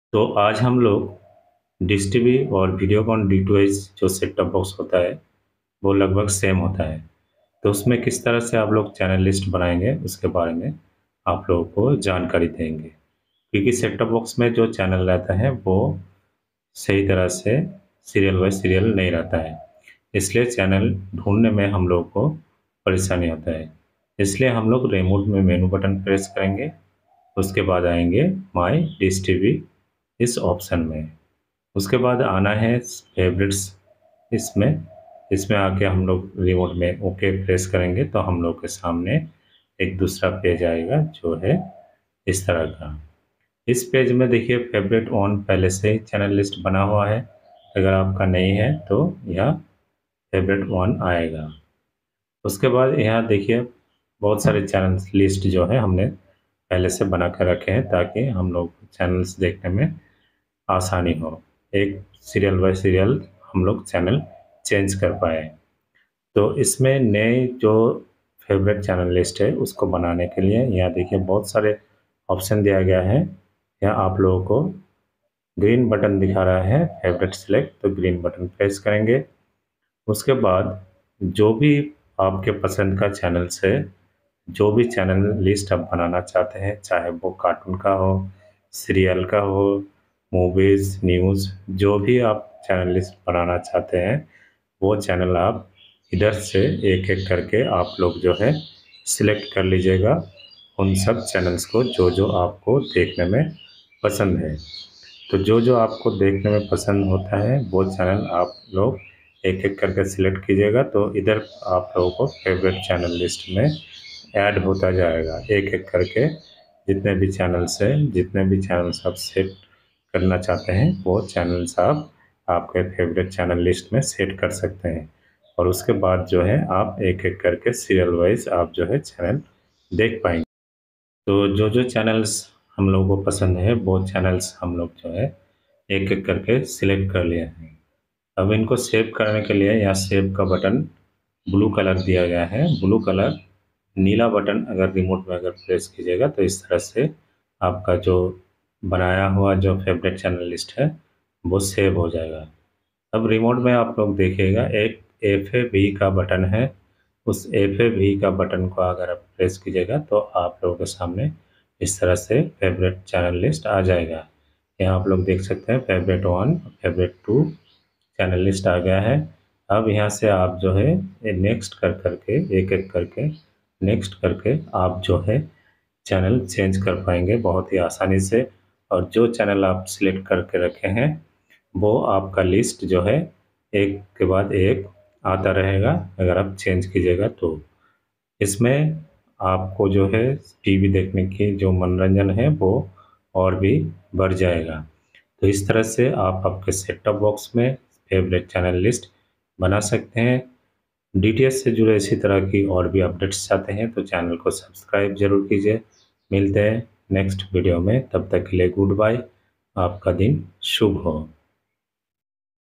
तो आज हम लोग डिश टीवी और वीडियोकॉन डी2एच जो सेट टॉप बॉक्स होता है वो लगभग सेम होता है। तो उसमें किस तरह से आप लोग चैनल लिस्ट बनाएंगे उसके बारे में आप लोगों को जानकारी देंगे, क्योंकि सेट टॉप बॉक्स में जो चैनल रहता है वो सही तरह से सीरियल बाय सीरियल नहीं रहता है, इसलिए चैनल ढूंढने में हम लोग को परेशानी होता है। इसलिए हम लोग रिमोट में मेनू बटन प्रेस करेंगे, उसके बाद आएंगे माय डिश टीवी इस ऑप्शन में। उसके बाद आना है फेवरेट्स इसमें। इसमें आके हम लोग रिमोट में ओके प्रेस करेंगे तो हम लोग के सामने एक दूसरा पेज आएगा जो है इस तरह का। इस पेज में देखिए फेवरेट ऑन पहले से ही चैनल लिस्ट बना हुआ है, अगर आपका नहीं है तो यह फेवरेट वन आएगा। उसके बाद यहाँ देखिए बहुत सारे चैनल लिस्ट जो है हमने पहले से बना कर रखे हैं ताकि हम लोग चैनल्स देखने में आसानी हो, एक सीरियल बाय सीरियल हम लोग चैनल चेंज कर पाए। तो इसमें नए जो फेवरेट चैनल लिस्ट है उसको बनाने के लिए यहाँ देखिए बहुत सारे ऑप्शन दिया गया है। यहाँ आप लोगों को ग्रीन बटन दिखा रहा है फेवरेट सिलेक्ट, तो ग्रीन बटन प्रेस करेंगे। उसके बाद जो भी आपके पसंद का चैनल्स है, जो भी चैनल लिस्ट आप बनाना चाहते हैं, चाहे वो कार्टून का हो, सीरियल का हो, मूवीज़, न्यूज़, जो भी आप चैनल लिस्ट बनाना चाहते हैं वो चैनल आप इधर से एक-एक करके आप लोग जो है सिलेक्ट कर लीजिएगा उन सब चैनल्स को जो आपको देखने में पसंद है। तो जो आपको देखने में पसंद होता है वो चैनल आप लोग एक-एक करके सिलेक्ट कीजिएगा, तो इधर आप लोगों को फेवरेट चैनल लिस्ट में ऐड होता जाएगा एक-एक करके। जितने भी चैनल्स हैं, जितने भी चैनल्स आप सेट करना चाहते हैं वो चैनल्स आप आपके फेवरेट चैनल लिस्ट में सेट कर सकते हैं। और उसके बाद जो है आप एक-एक करके सीरियल वाइज़ आप जो है चैनल देख पाएँगे। तो जो चैनल्स हम लोगों को पसंद है वो चैनल्स हम लोग जो है एक-एक करके सिलेक्ट कर लिए हैं। अब इनको सेव करने के लिए यहाँ सेव का बटन ब्लू कलर दिया गया है। ब्लू कलर नीला बटन अगर रिमोट में अगर प्रेस कीजिएगा तो इस तरह से आपका जो बनाया हुआ जो फेवरेट चैनल लिस्ट है वो सेव हो जाएगा। अब रिमोट में आप लोग देखिएगा एक एफ-ए-वी का बटन है। उस एफ-ए-वी का बटन को अगर आप प्रेस कीजिएगा तो आप लोगों के सामने इस तरह से फेवरेट चैनल लिस्ट आ जाएगा। यहाँ आप लोग देख सकते हैं फेवरेट 1, फेवरेट 2 चैनल लिस्ट आ गया है। अब यहाँ से आप जो है ये नेक्स्ट कर के एक-एक करके नेक्स्ट करके आप जो है चैनल चेंज कर पाएँगे बहुत ही आसानी से। और जो चैनल आप सिलेक्ट करके रखे हैं वो आपका लिस्ट जो है एक के बाद एक आता रहेगा अगर आप चेंज कीजिएगा तो। इसमें आपको जो है टीवी देखने की जो मनोरंजन है वो और भी बढ़ जाएगा। तो इस तरह से आप आपके सेट टॉप बॉक्स में फेवरेट चैनल लिस्ट बना सकते हैं। डीटीएच से जुड़े इसी तरह की और भी अपडेट्स चाहते हैं तो चैनल को सब्सक्राइब ज़रूर कीजिए। मिलते हैं नेक्स्ट वीडियो में, तब तक के लिए गुड बाय। आपका दिन शुभ हो।